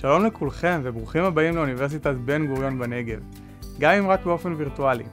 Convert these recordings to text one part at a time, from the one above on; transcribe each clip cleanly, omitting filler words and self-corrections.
שלום לכולכם וברוכים הבאים לאוניברסיטת בן גוריון בנגב, גם אם רק באופן וירטואלי.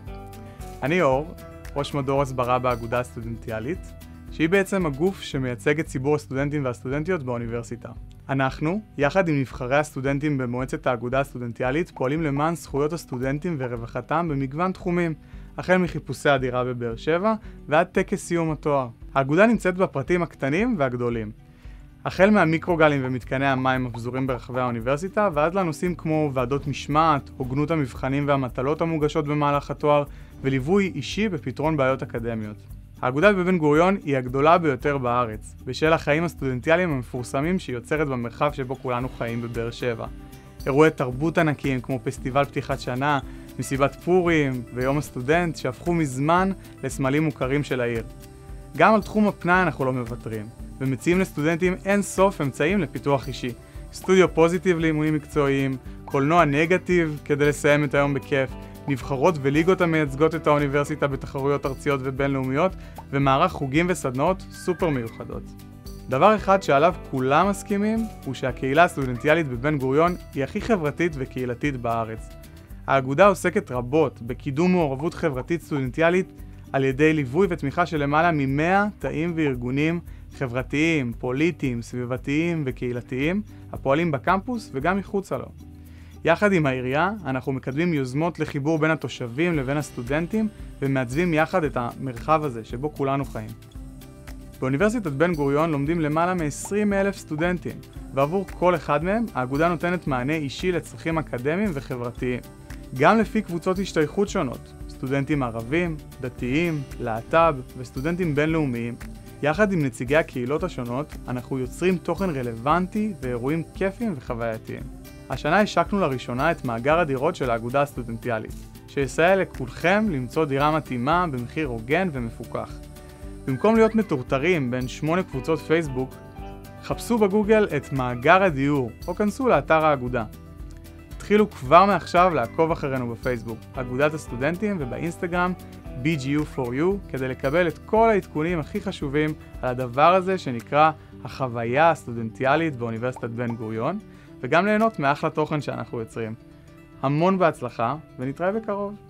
אני אור, ראש מדור הסברה באגודה הסטודנטיאלית, שהיא בעצם הגוף שמייצג את ציבור הסטודנטים והסטודנטיות באוניברסיטה. אנחנו, יחד עם נבחרי הסטודנטים במועצת האגודה הסטודנטיאלית, פועלים למען זכויות הסטודנטים ורווחתם במגוון תחומים, החל מחיפושי הדירה בבאר שבע ועד טקס סיום התואר. האגודה נמצאת בפרטים הקטנים והגדולים. החל מהמיקרוגלים ומתקני המים הפזורים ברחבי האוניברסיטה, ועד לנושאים כמו ועדות משמעת, הוגנות המבחנים והמטלות המוגשות במהלך התואר, וליווי אישי בפתרון בעיות אקדמיות. האגודה בבן גוריון היא הגדולה ביותר בארץ, בשל החיים הסטודנטיאליים המפורסמים שהיא יוצרת במרחב שבו כולנו חיים בבאר שבע. אירועי תרבות ענקיים כמו פסטיבל פתיחת שנה, מסיבת פורים ויום הסטודנט שהפכו מזמן לסמלים מוכרים של העיר. גם על תחום הפנאי אנחנו לא מוותרים, ומציעים לסטודנטים אין סוף אמצעים לפיתוח אישי. סטודיו פוזיטיב לאימונים מקצועיים, קולנוע נגטיב כדי לסיים את היום בכיף, נבחרות וליגות המייצגות את האוניברסיטה בתחרויות ארציות ובינלאומיות, ומערך חוגים וסדנאות סופר מיוחדות. דבר אחד שעליו כולם מסכימים, הוא שהקהילה הסטודנטיאלית בבן גוריון היא הכי חברתית וקהילתית בארץ. האגודה עוסקת רבות בקידום מעורבות חברתית סטודנטיאלית על ידי ליווי ותמיכה של למעלה מ-100 תאים וארגונים חברתיים, פוליטיים, סביבתיים וקהילתיים, הפועלים בקמפוס וגם מחוצה לו. יחד עם העירייה, אנחנו מקדמים יוזמות לחיבור בין התושבים לבין הסטודנטים, ומעצבים יחד את המרחב הזה שבו כולנו חיים. באוניברסיטת בן גוריון לומדים למעלה מ-20,000 סטודנטים, ועבור כל אחד מהם, האגודה נותנת מענה אישי לצרכים אקדמיים וחברתיים. גם לפי קבוצות השתייכות שונות, סטודנטים ערבים, דתיים, להט"ב וסטודנטים בינלאומיים. יחד עם נציגי הקהילות השונות, אנחנו יוצרים תוכן רלוונטי ואירועים כיפים וחווייתיים. השנה השקנו לראשונה את מאגר הדירות של האגודה הסטודנטיאלית, שיסייע לכולכם למצוא דירה מתאימה במחיר הוגן ומפוקח. במקום להיות מטורטרים בין 8 קבוצות פייסבוק, חפשו בגוגל את מאגר הדיור או כנסו לאתר האגודה. התחילו כבר מעכשיו לעקוב אחרינו בפייסבוק, אגודת הסטודנטים, ובאינסטגרם BGU4U, כדי לקבל את כל העדכונים הכי חשובים על הדבר הזה שנקרא החוויה הסטודנטיאלית באוניברסיטת בן גוריון, וגם ליהנות מאחלה תוכן שאנחנו יוצרים. המון בהצלחה, ונתראה בקרוב.